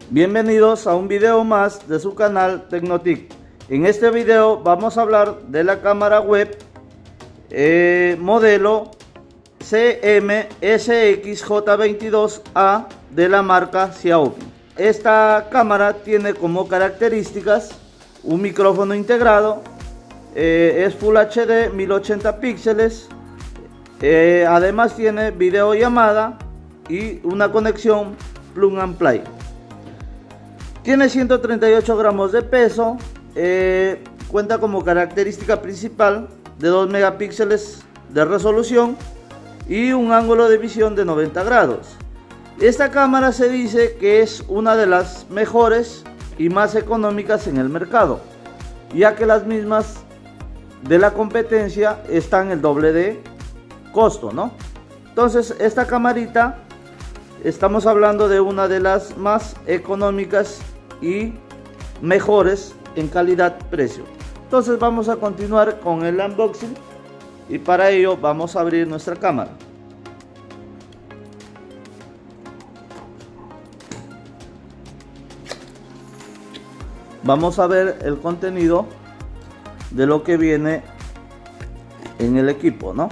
Bienvenidos a un video más de su canal Tecnotic. En este video vamos a hablar de la cámara web modelo CM-SX-J22A de la marca Xiaomi. Esta cámara tiene como características un micrófono integrado, es Full HD 1080 píxeles, además tiene videollamada y una conexión plug and play. Tiene 138 gramos de peso, cuenta como característica principal de 2 megapíxeles de resolución y un ángulo de visión de 90 grados. Esta cámara se dice que es una de las mejores y más económicas en el mercado, ya que las mismas de la competencia están el doble de costo, ¿no? Entonces esta camarita, estamos hablando de una de las más económicas y mejores en calidad-precio. Entonces vamos a continuar con el unboxing y para ello vamos a abrir nuestra cámara. Vamos a ver el contenido de lo que viene en el equipo, ¿no?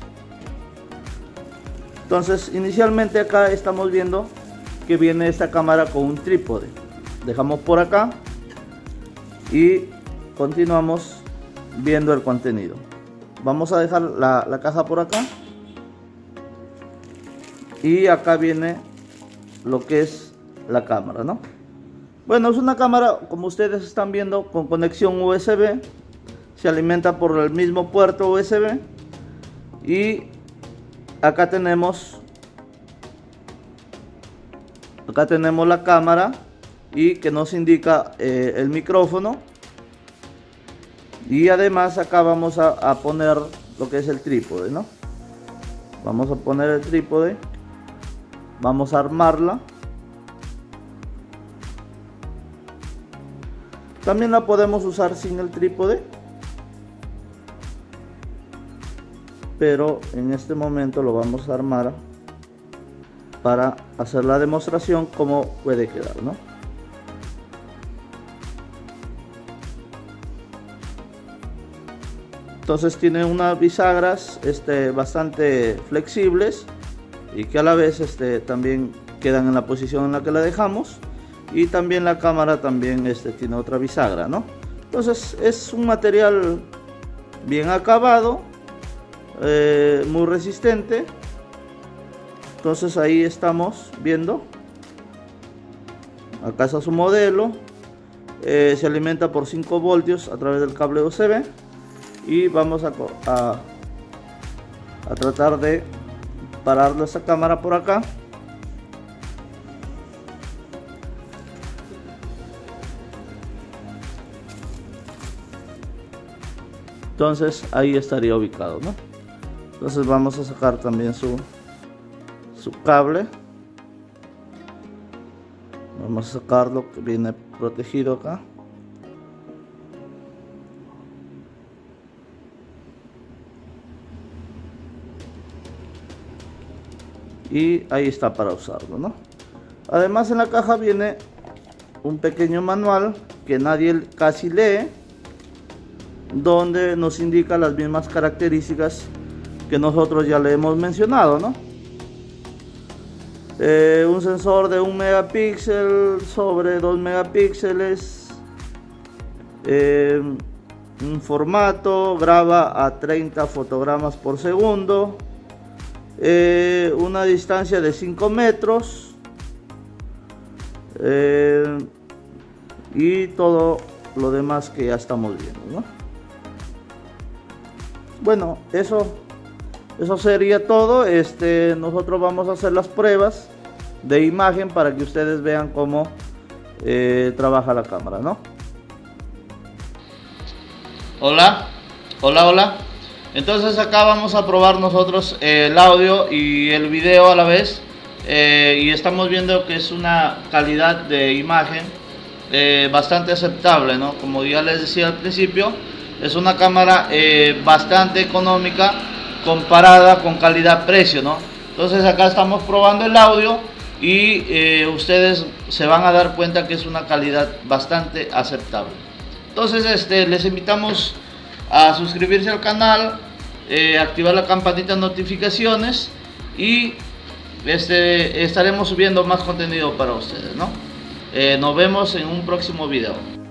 Entonces inicialmente acá estamos viendo que viene esta cámara con un trípode. Dejamos por acá y continuamos viendo el contenido. Vamos a dejar la caja por acá y acá viene lo que es la cámara, ¿no? Bueno, es una cámara, como ustedes están viendo, con conexión USB. Se alimenta por el mismo puerto USB. Y acá tenemos la cámara y que nos indica el micrófono. Y además acá vamos a poner lo que es el trípode, ¿no? Vamos a poner el trípode. Vamos a armarla. También la podemos usar sin el trípode, pero en este momento lo vamos a armar para hacer la demostración cómo puede quedar, ¿no? Entonces tiene unas bisagras bastante flexibles y que a la vez también quedan en la posición en la que la dejamos. Y también la cámara también tiene otra bisagra, ¿no? Entonces es un material bien acabado, muy resistente. Entonces ahí estamos viendo. Acá está su modelo. Se alimenta por 5 voltios a través del cable USB. Y vamos a tratar de parar esta cámara por acá. Entonces ahí estaría ubicado, ¿no? Entonces vamos a sacar también su cable. Vamos a sacarlo, que viene protegido acá. Y ahí está para usarlo, ¿no? Además en la caja viene un pequeño manual que nadie casi lee, donde nos indica las mismas características que nosotros ya le hemos mencionado, ¿no? Un sensor de 1 megapíxel sobre 2 megapíxeles, un formato, graba a 30 fotogramas por segundo, una distancia de 5 metros y todo lo demás que ya estamos viendo, ¿no? Bueno, eso sería todo. Nosotros vamos a hacer las pruebas de imagen para que ustedes vean cómo trabaja la cámara, ¿no? Hola. Entonces acá vamos a probar nosotros el audio y el video a la vez. Y estamos viendo que es una calidad de imagen bastante aceptable, ¿no? Como ya les decía al principio, es una cámara bastante económica comparada con calidad-precio, ¿no? Entonces acá estamos probando el audio y ustedes se van a dar cuenta que es una calidad bastante aceptable. Entonces les invitamos a suscribirse al canal, activar la campanita de notificaciones y estaremos subiendo más contenido para ustedes, ¿no? Nos vemos en un próximo video.